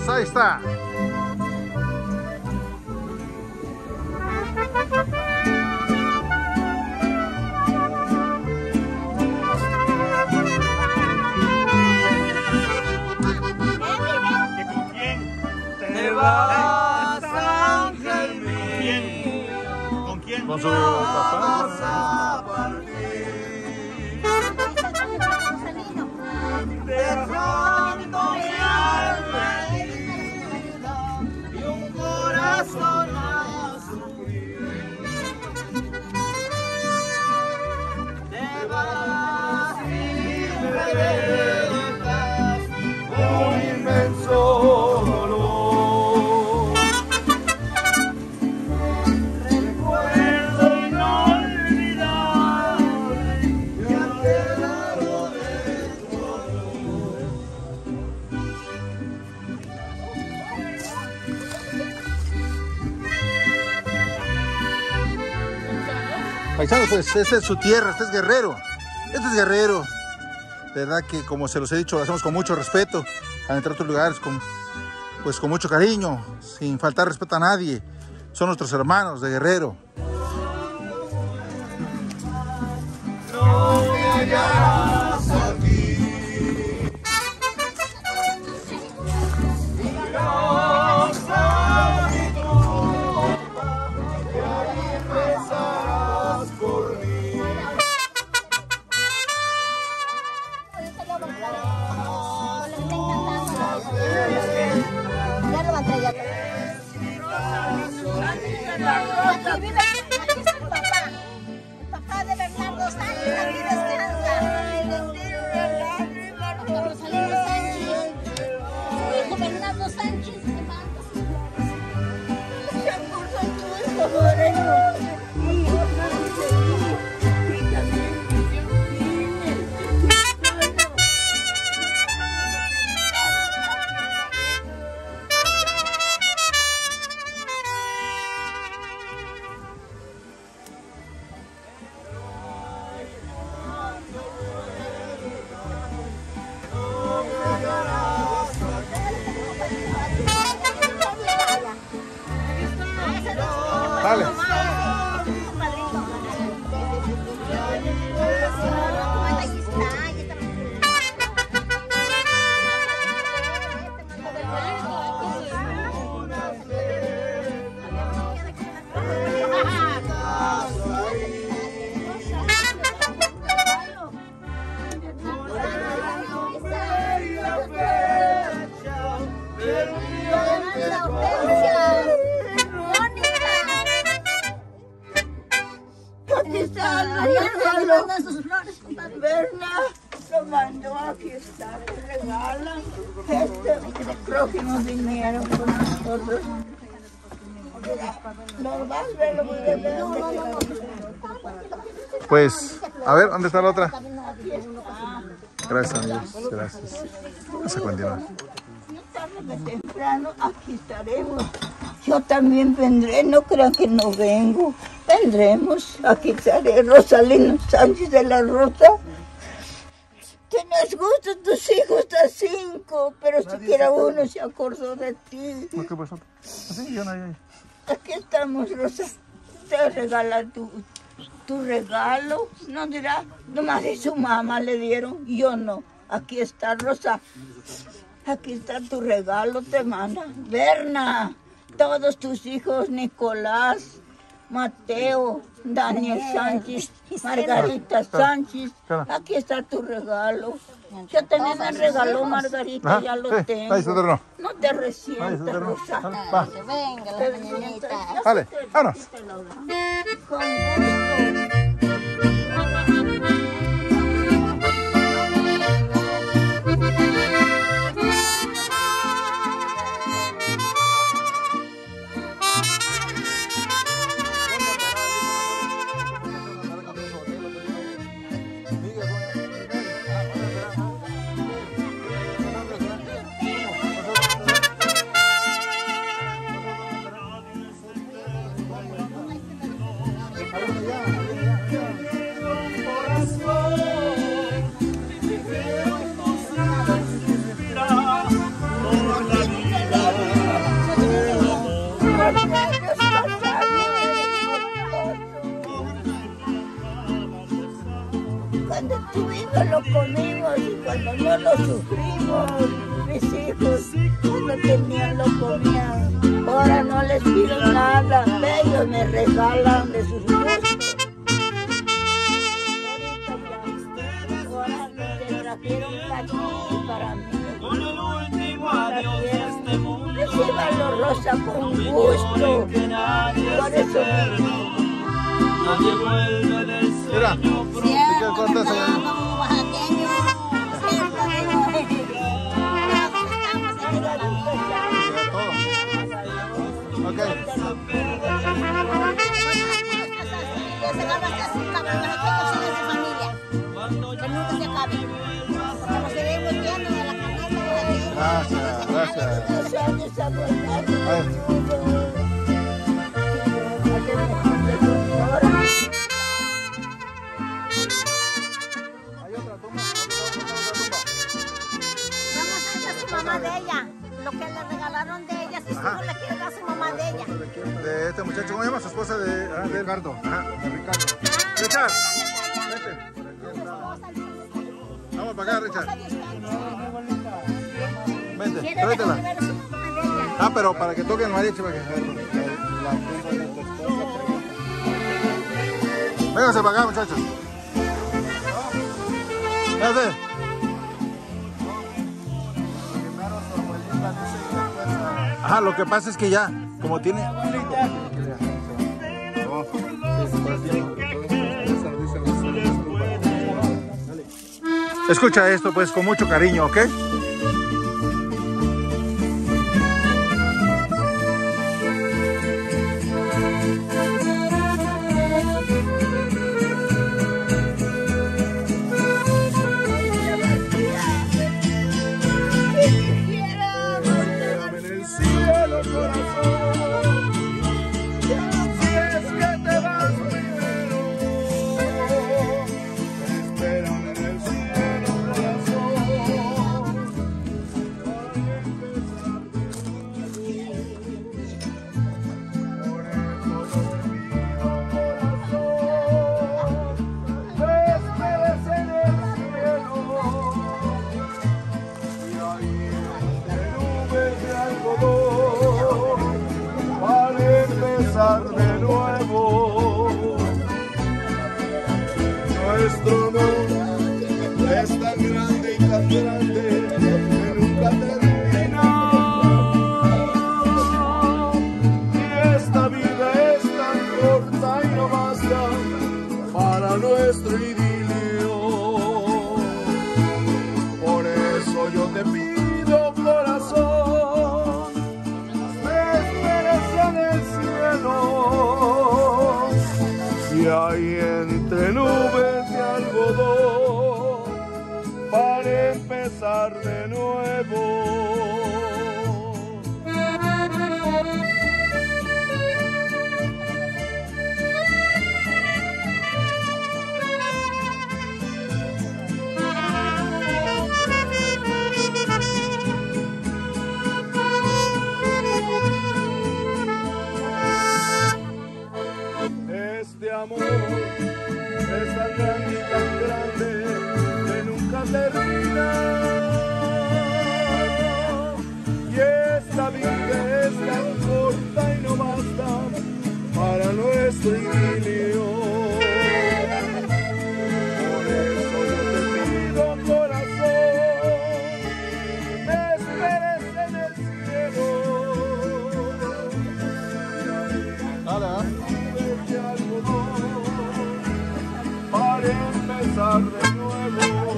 ahí está. Vas, ángel mío. ¿Con quién? Con su papá. Dejando mi alma herida y un corazón a sufrir. Te vas y me dejas un inmenso dolor. Recuerdo inolvidable que ha quedado de tu amor. Paisanos, pues esta es su tierra, este es Guerrero. Este es Guerrero. De verdad que, como se los he dicho, lo hacemos con mucho respeto. Al entrar a otros lugares, con mucho cariño, sin faltar respeto a nadie. Son nuestros hermanos de Guerrero. No me hallarás aquí. Dios a mi tumba, y ahí rezarás por mí. Ya lo van a traer. Aquí vive, aquí está el papá. El papá de Bernardo Sánchez, aquí descansa. Doctor Rosalino Sánchez. Su hijo Bernardo Sánchez. ¿Se acuerdan tu hijo Moreno? Dale. Berna lo mandó, aquí está, te regalan. Creo que nos vinieron con nosotros. ¿No vas a verlo muy bien? Pues, a ver, ¿dónde está la otra? Gracias, amigos. Gracias. Vamos a continuar. Tarde que temprano aquí estaremos. Yo también vendré, no crean que no vengo. Vendremos, aquí estaré. Rosalino Sánchez de la Rosa. Tienes gusto tus hijos de 5, pero siquiera uno se acordó de ti. ¿Qué pasó? ¿Así? Yo no, Aquí estamos, Rosa. Te regala tu regalo. No dirá, nomás si su mamá le dieron, yo no. Aquí está, Rosa. Aquí está tu regalo, te manda. Berna, todos tus hijos, Nicolás, Mateo, Daniel Sánchez, Margarita Sánchez. Aquí está tu regalo. Yo también me regaló Margarita, ya lo tengo. Ahí, Soterno. No te resientas, Rosa. Va. Venga, la mañanita. Vale, vámonos. Con gusto. tuvimos lo comimos y cuando no lo sufrimos, mis hijos no tenían lo comían. Ahora no les pido nada, ellos me regalan de sus gustos. Ahora te trajeron aquí para mí. Recíbalo, Rosa, con gusto. Por eso Mira, ¿qué cortas allá? Ok. Gracias. Mamá de ella, lo que le regalaron de ella, si no le quiere dar a su mamá de ella. De este muchacho, ¿cómo se llama su esposa? De Ricardo. Ajá, de Ricardo. Richard, vete. Vamos para acá, Richard. Vente, tráetela. Pero para que toquen mariachi, para que vénganse para acá, muchachos. Vénganse. Ajá, lo que pasa es que ya, como tiene... Escucha esto pues con mucho cariño, ¿ok? De nuevo, nuestro amor es tan grande y tan grande que nunca termina. Y esta vida es tan corta y no basta para nuestro idilio. Por eso yo te pido, corazón, me esperes en el cielo. Y hay entre nubes de algodón para empezar de nuevo. Este amor es tan grande y tan grande que nunca termina. Y esta vida es tan corta y no basta para nuestro idilio. Por eso yo te pido, corazón, me esperes en el cielo. Para empezar de nuevo.